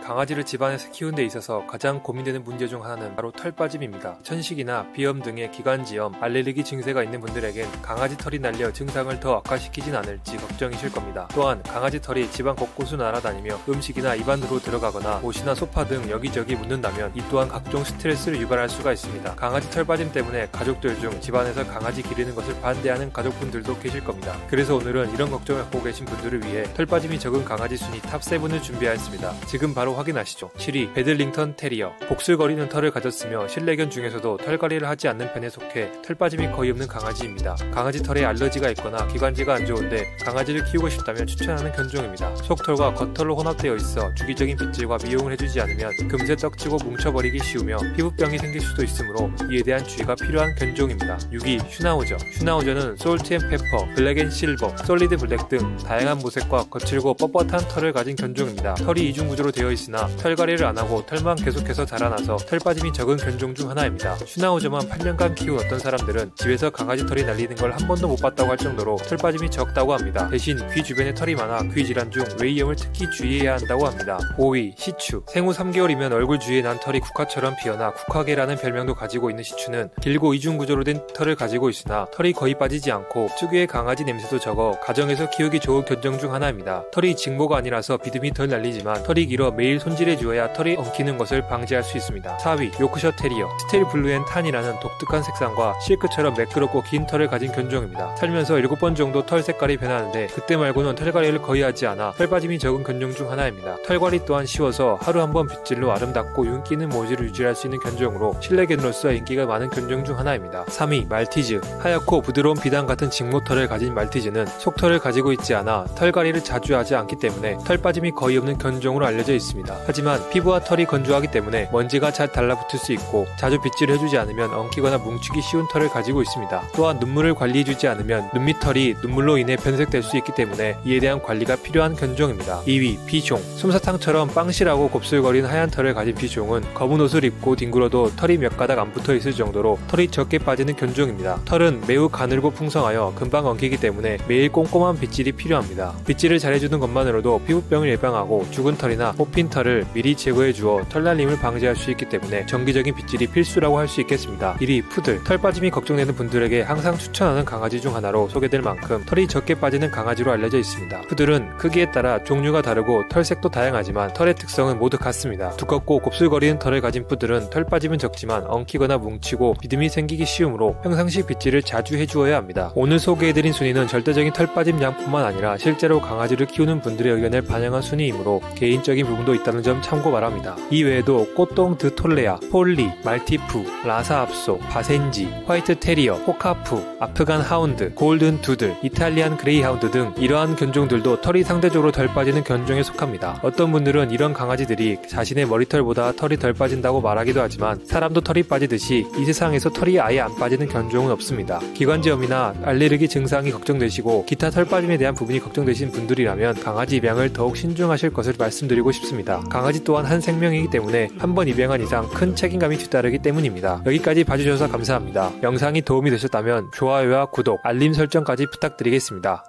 강아지를 집안에서 키우는 데 있어서 가장 고민되는 문제 중 하나는 바로 털 빠짐입니다. 천식이나 비염 등의 기관지염, 알레르기 증세가 있는 분들에겐 강아지 털이 날려 증상을 더 악화시키진 않을지 걱정이실 겁니다. 또한 강아지 털이 집안 곳곳을 날아다니며 음식이나 입안으로 들어가거나 옷이나 소파 등 여기저기 묻는다면 이 또한 각종 스트레스를 유발할 수가 있습니다. 강아지 털 빠짐 때문에 가족들 중 집안에서 강아지 기르는 것을 반대하는 가족분들도 계실 겁니다. 그래서 오늘은 이런 걱정을 갖고 계신 분들을 위해 털 빠짐이 적은 강아지 순위 탑 7을 준비하였습니다. 지금 바로 확인하시죠. 7위 베들링턴 테리어. 복슬거리는 털을 가졌으며 실내견 중에서도 털갈이를 하지 않는 편에 속해 털 빠짐이 거의 없는 강아지입니다. 강아지 털에 알러지가 있거나 기관지가 안 좋은데 강아지를 키우고 싶다면 추천하는 견종입니다. 속털과 겉털로 혼합되어 있어 주기적인 빗질과 미용을 해주지 않으면 금세 떡지고 뭉쳐버리기 쉬우며 피부병이 생길 수도 있으므로 이에 대한 주의가 필요한 견종입니다. 6위 슈나우저. 슈나우저는 솔트앤페퍼, 블랙앤실버, 솔리드 블랙 등 다양한 모색과 거칠고 뻣뻣한 털을 가진 견종입니다. 털이 이중구조로 되어 있으나 털갈이를 안하고 털만 계속해서 자라나서 털 빠짐이 적은 견종 중 하나입니다. 슈나우저만 8년간 키운 어떤 사람들은 집에서 강아지 털이 날리는 걸 한 번도 못 봤다고 할 정도로 털 빠짐이 적다고 합니다. 대신 귀 주변에 털이 많아 귀 질환 중 웨이염을 특히 주의해야 한다고 합니다. 5위 시추. 생후 3개월이면 얼굴 주위에 난 털이 국화처럼 피어나 국화개라는 별명도 가지고 있는 시추는 길고 이중구조로 된 털을 가지고 있으나 털이 거의 빠지지 않고 특유의 강아지 냄새도 적어 가정에서 키우기 좋은 견종 중 하나입니다. 털이 직모가 아니라서 비듬이 덜 날리지만 털이 길어 매일 손질해 주어야 털이 엉키는 것을 방지할 수 있습니다. 4위 요크셔 테리어. 스테일 블루 앤 탄이라는 독특한 색상과 실크처럼 매끄럽고 긴 털을 가진 견종입니다. 살면서 7번 정도 털 색깔이 변하는데 그때 말고는 털갈이를 거의 하지 않아 털 빠짐이 적은 견종 중 하나입니다. 털갈이 또한 쉬워서 하루 한 번 빗질로 아름답고 윤기는 모질을 유지할 수 있는 견종으로 실내견으로서 인기가 많은 견종 중 하나입니다. 3위 말티즈. 하얗고 부드러운 비단 같은 직모털을 가진 말티즈는 속털을 가지고 있지 않아 털갈이를 자주 하지 않기 때문에 털 빠짐이 거의 없는 견종으로 알려져 있습니다. 하지만 피부와 털이 건조하기 때문에 먼지가 잘 달라붙을 수 있고 자주 빗질을 해주지 않으면 엉키거나 뭉치기 쉬운 털을 가지고 있습니다. 또한 눈물을 관리해주지 않으면 눈밑털이 눈물로 인해 변색될 수 있기 때문에 이에 대한 관리가 필요한 견종입니다. 2위 비숑. 솜사탕처럼 빵실하고 곱슬거린 하얀 털을 가진 비숑은 검은 옷을 입고 뒹굴어도 털이 몇 가닥 안 붙어 있을 정도로 털이 적게 빠지는 견종입니다. 털은 매우 가늘고 풍성하여 금방 엉키기 때문에 매일 꼼꼼한 빗질이 필요합니다. 빗질을 잘해주는 것만으로도 피부병을 예방하고 죽은 털이나 뽑힌 털을 미리 제거해 주어 털 날림을 방지할 수 있기 때문에 정기적인 빗질이 필수라고 할 수 있겠습니다. 1위 푸들. 털 빠짐이 걱정되는 분들에게 항상 추천하는 강아지 중 하나로 소개될 만큼 털이 적게 빠지는 강아지로 알려져 있습니다. 푸들은 크기에 따라 종류가 다르고 털색도 다양하지만 털의 특성은 모두 같습니다. 두껍고 곱슬거리는 털을 가진 푸들은 털 빠짐은 적지만 엉키거나 뭉치고 비듬이 생기기 쉬우므로 평상시 빗질을 자주 해주어야 합니다. 오늘 소개해드린 순위는 절대적인 털 빠짐 양뿐만 아니라 실제로 강아지를 키우는 분들의 의견을 반영한 순위이므로 개인적인 부분도 있다는 점 참고 바랍니다. 이외에도 꽃동 드 톨레아, 폴리, 말티푸, 라사 압소, 바센지, 화이트 테리어, 호카푸, 아프간 하운드, 골든 두들, 이탈리안 그레이하운드 등 이러한 견종들도 털이 상대적으로 덜 빠지는 견종에 속합니다. 어떤 분들은 이런 강아지들이 자신의 머리털보다 털이 덜 빠진다고 말하기도 하지만 사람도 털이 빠지듯이 이 세상에서 털이 아예 안 빠지는 견종은 없습니다. 기관지염이나 알레르기 증상이 걱정되시고 기타 털 빠짐에 대한 부분이 걱정되신 분들이라면 강아지 입양을 더욱 신중하실 것을 말씀드리고 싶습니다. 강아지 또한 한 생명이기 때문에 한 번 입양한 이상 큰 책임감이 뒤따르기 때문입니다. 여기까지 봐주셔서 감사합니다. 영상이 도움이 되셨다면 좋아요와 구독, 알림 설정까지 부탁드리겠습니다.